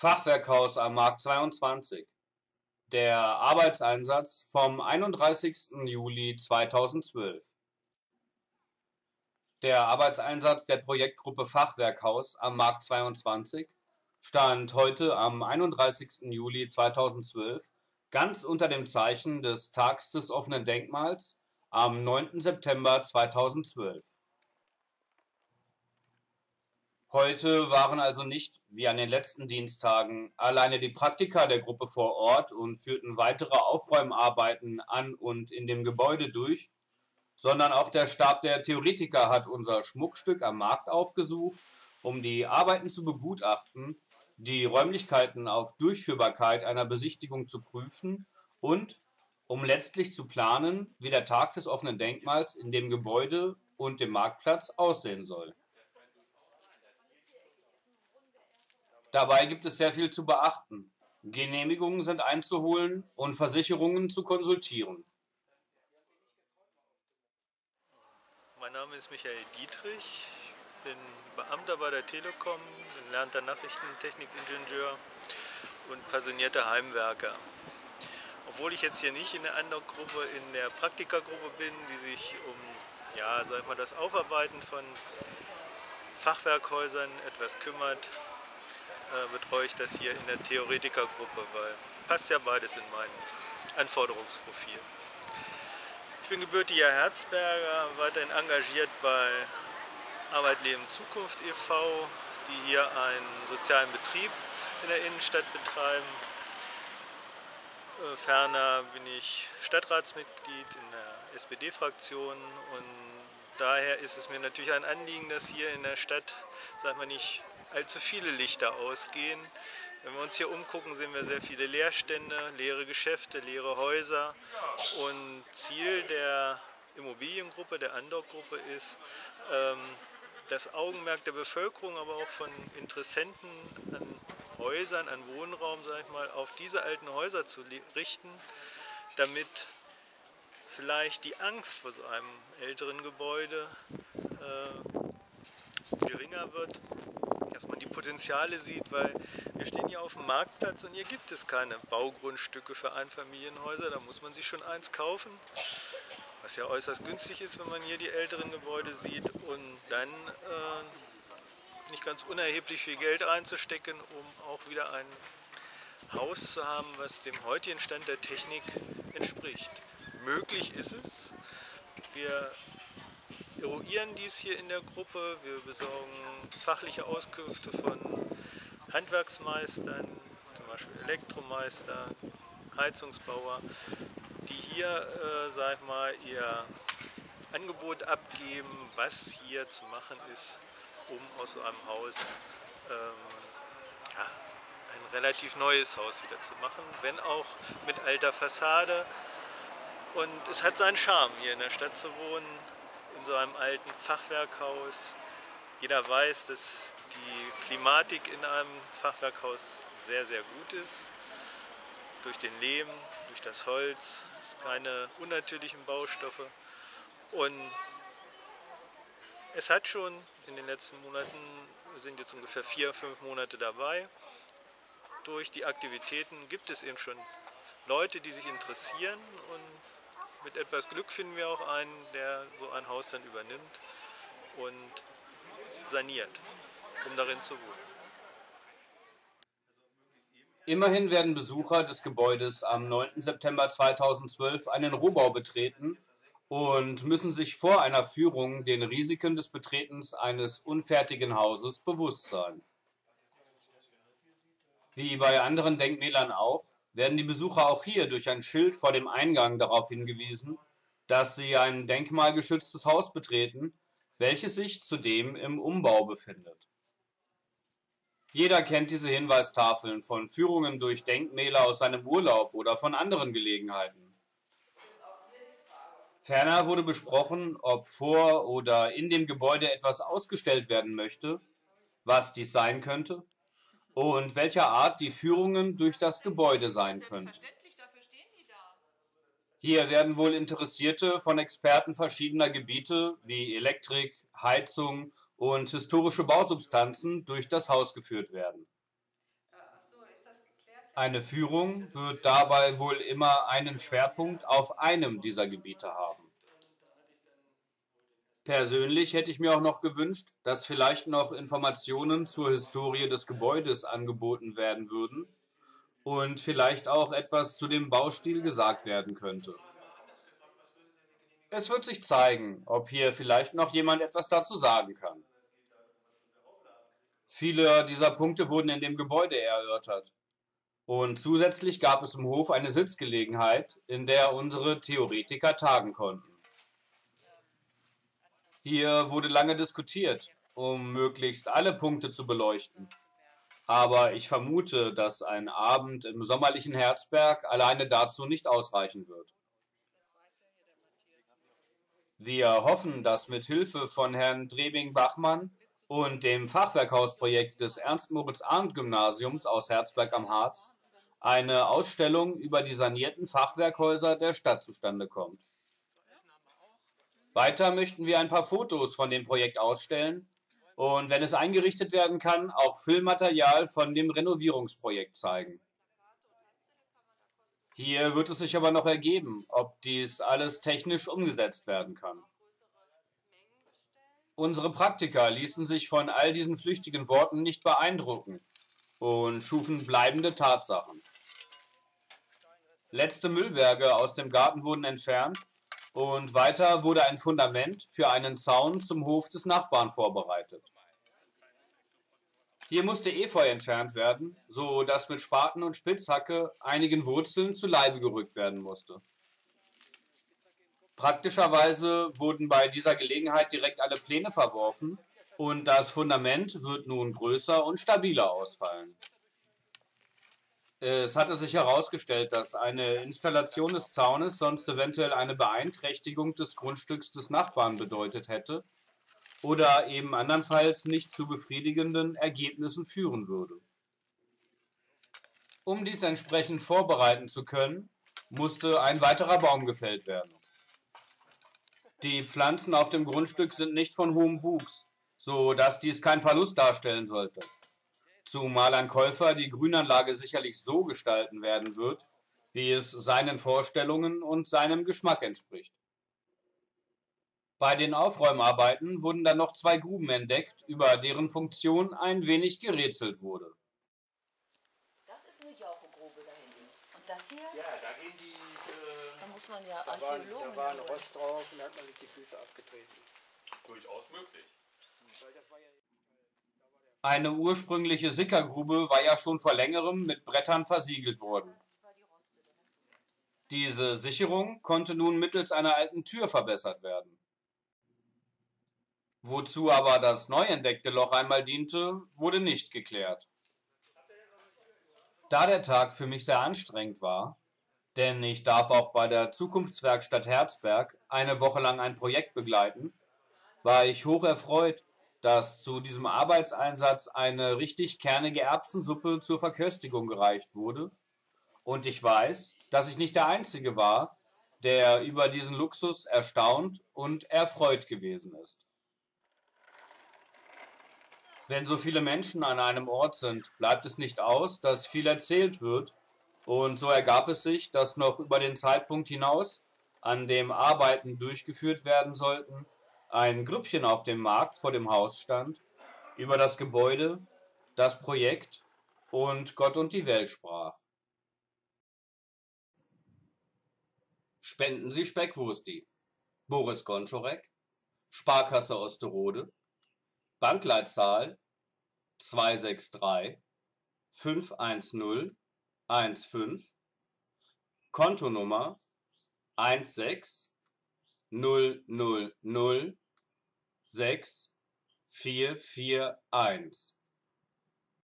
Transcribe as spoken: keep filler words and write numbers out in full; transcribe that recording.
Fachwerkhaus am Markt zweiundzwanzig. Der Arbeitseinsatz vom einunddreißigsten Juli zweitausendzwölf. Der Arbeitseinsatz der Projektgruppe Fachwerkhaus am Markt zweiundzwanzig stand heute am einunddreißigsten Juli zweitausendzwölf ganz unter dem Zeichen des Tags des offenen Denkmals am neunten September zweitausendzwölf. Heute waren also nicht, wie an den letzten Diensttagen, alleine die Praktiker der Gruppe vor Ort und führten weitere Aufräumarbeiten an und in dem Gebäude durch, sondern auch der Stab der Theoretiker hat unser Schmuckstück am Markt aufgesucht, um die Arbeiten zu begutachten, die Räumlichkeiten auf Durchführbarkeit einer Besichtigung zu prüfen und um letztlich zu planen, wie der Tag des offenen Denkmals in dem Gebäude und dem Marktplatz aussehen soll. Dabei gibt es sehr viel zu beachten. Genehmigungen sind einzuholen und Versicherungen zu konsultieren. Mein Name ist Michael Dietrich, ich bin Beamter bei der Telekom, gelernter Nachrichtentechnikingenieur und passionierter Heimwerker. Obwohl ich jetzt hier nicht in der anderen Gruppe, in der Praktikergruppe bin, die sich um ja, sag ich mal, das Aufarbeiten von Fachwerkhäusern etwas kümmert, äh, betreue ich das hier in der Theoretikergruppe, weil passt ja beides in mein Anforderungsprofil. Ich bin gebürtiger Herzberger, weiterhin engagiert bei Arbeit Leben Zukunft e V, die hier einen sozialen Betrieb in der Innenstadt betreiben. Äh, ferner bin ich Stadtratsmitglied in der S P D-Fraktion und daher ist es mir natürlich ein Anliegen, dass hier in der Stadt, sagen wir, nicht allzu viele Lichter ausgehen. Wenn wir uns hier umgucken, sehen wir sehr viele Leerstände, leere Geschäfte, leere Häuser. Und Ziel der Immobiliengruppe, der Andok-Gruppe ist, das Augenmerk der Bevölkerung, aber auch von Interessenten an Häusern, an Wohnraum, sag ich mal, auf diese alten Häuser zu richten, damit vielleicht die Angst vor so einem älteren Gebäude äh, geringer wird, dass man die Potenziale sieht, weil wir stehen hier auf dem Marktplatz und hier gibt es keine Baugrundstücke für Einfamilienhäuser, da muss man sich schon eins kaufen, was ja äußerst günstig ist, wenn man hier die älteren Gebäude sieht und dann äh, nicht ganz unerheblich viel Geld einzustecken, um auch wieder ein Haus zu haben, was dem heutigen Stand der Technik entspricht. Möglich ist es. Wir eruieren dies hier in der Gruppe. Wir besorgen fachliche Auskünfte von Handwerksmeistern, zum Beispiel Elektromeister, Heizungsbauer, die hier, äh, sag ich mal, ihr Angebot abgeben, was hier zu machen ist, um aus so einem Haus ähm, ja, ein relativ neues Haus wieder zu machen, wenn auch mit alter Fassade. Und es hat seinen Charme, hier in der Stadt zu wohnen, in so einem alten Fachwerkhaus. Jeder weiß, dass die Klimatik in einem Fachwerkhaus sehr, sehr gut ist. Durch den Lehm, durch das Holz, es keine unnatürlichen Baustoffe. Und es hat schon in den letzten Monaten, wir sind jetzt ungefähr vier, fünf Monate dabei, durch die Aktivitäten gibt es eben schon Leute, die sich interessieren und mit etwas Glück finden wir auch einen, der so ein Haus dann übernimmt und saniert, um darin zu wohnen. Immerhin werden Besucher des Gebäudes am neunten September zweitausendzwölf einen Rohbau betreten und müssen sich vor einer Führung den Risiken des Betretens eines unfertigen Hauses bewusst sein. Wie bei anderen Denkmälern auch, werden die Besucher auch hier durch ein Schild vor dem Eingang darauf hingewiesen, dass sie ein denkmalgeschütztes Haus betreten, welches sich zudem im Umbau befindet. Jeder kennt diese Hinweistafeln von Führungen durch Denkmäler aus seinem Urlaub oder von anderen Gelegenheiten. Ferner wurde besprochen, ob vor oder in dem Gebäude etwas ausgestellt werden möchte, was dies sein könnte und welcher Art die Führungen durch das Gebäude sein können. Hier werden wohl Interessierte von Experten verschiedener Gebiete wie Elektrik, Heizung und historische Bausubstanzen durch das Haus geführt werden. Eine Führung wird dabei wohl immer einen Schwerpunkt auf einem dieser Gebiete haben. Persönlich hätte ich mir auch noch gewünscht, dass vielleicht noch Informationen zur Historie des Gebäudes angeboten werden würden und vielleicht auch etwas zu dem Baustil gesagt werden könnte. Es wird sich zeigen, ob hier vielleicht noch jemand etwas dazu sagen kann. Viele dieser Punkte wurden in dem Gebäude erörtert. Und zusätzlich gab es im Hof eine Sitzgelegenheit, in der unsere Theoretiker tagen konnten. Hier wurde lange diskutiert, um möglichst alle Punkte zu beleuchten. Aber ich vermute, dass ein Abend im sommerlichen Herzberg alleine dazu nicht ausreichen wird. Wir hoffen, dass mit Hilfe von Herrn Drebing-Bachmann und dem Fachwerkhausprojekt des Ernst-Moritz-Arndt-Gymnasiums aus Herzberg am Harz eine Ausstellung über die sanierten Fachwerkhäuser der Stadt zustande kommt. Weiter möchten wir ein paar Fotos von dem Projekt ausstellen und, wenn es eingerichtet werden kann, auch Filmmaterial von dem Renovierungsprojekt zeigen. Hier wird es sich aber noch ergeben, ob dies alles technisch umgesetzt werden kann. Unsere Praktiker ließen sich von all diesen flüchtigen Worten nicht beeindrucken und schufen bleibende Tatsachen. Letzte Müllberge aus dem Garten wurden entfernt und weiter wurde ein Fundament für einen Zaun zum Hof des Nachbarn vorbereitet. Hier musste Efeu entfernt werden, so dass mit Spaten und Spitzhacke einigen Wurzeln zu Leibe gerückt werden musste. Praktischerweise wurden bei dieser Gelegenheit direkt alle Pläne verworfen und das Fundament wird nun größer und stabiler ausfallen. Es hatte sich herausgestellt, dass eine Installation des Zaunes sonst eventuell eine Beeinträchtigung des Grundstücks des Nachbarn bedeutet hätte oder eben andernfalls nicht zu befriedigenden Ergebnissen führen würde. Um dies entsprechend vorbereiten zu können, musste ein weiterer Baum gefällt werden. Die Pflanzen auf dem Grundstück sind nicht von hohem Wuchs, so dass dies kein Verlust darstellen sollte. Zumal ein Käufer die Grünanlage sicherlich so gestalten werden wird, wie es seinen Vorstellungen und seinem Geschmack entspricht. Bei den Aufräumarbeiten wurden dann noch zwei Gruben entdeckt, über deren Funktion ein wenig gerätselt wurde. Das ist eine Jauchegrube da hinten. Und das hier? Ja, da gehen die. Äh, Da muss man ja da, war, Archäologen. da war ein holen. Rost drauf und da hat man sich die Füße abgetreten. Durchaus möglich. Weil das war ja, Eine ursprüngliche Sickergrube war ja schon vor längerem mit Brettern versiegelt worden. Diese Sicherung konnte nun mittels einer alten Tür verbessert werden. Wozu aber das neu entdeckte Loch einmal diente, wurde nicht geklärt. Da der Tag für mich sehr anstrengend war, denn ich darf auch bei der Zukunftswerkstatt Herzberg eine Woche lang ein Projekt begleiten, war ich hoch erfreut, dass zu diesem Arbeitseinsatz eine richtig kernige Erbsensuppe zur Verköstigung gereicht wurde, und ich weiß, dass ich nicht der Einzige war, der über diesen Luxus erstaunt und erfreut gewesen ist. Wenn so viele Menschen an einem Ort sind, bleibt es nicht aus, dass viel erzählt wird, und so ergab es sich, dass noch über den Zeitpunkt hinaus, an dem Arbeiten durchgeführt werden sollten, ein Grüppchen auf dem Markt vor dem Haus stand, über das Gebäude, das Projekt und Gott und die Welt sprach. Spenden Sie Speckwursti. Boris Gonczorek, Sparkasse Osterode, Bankleitzahl zwei sechs drei fünf eins null eins fünf, Kontonummer eins sechs null null null sechs vier vier eins.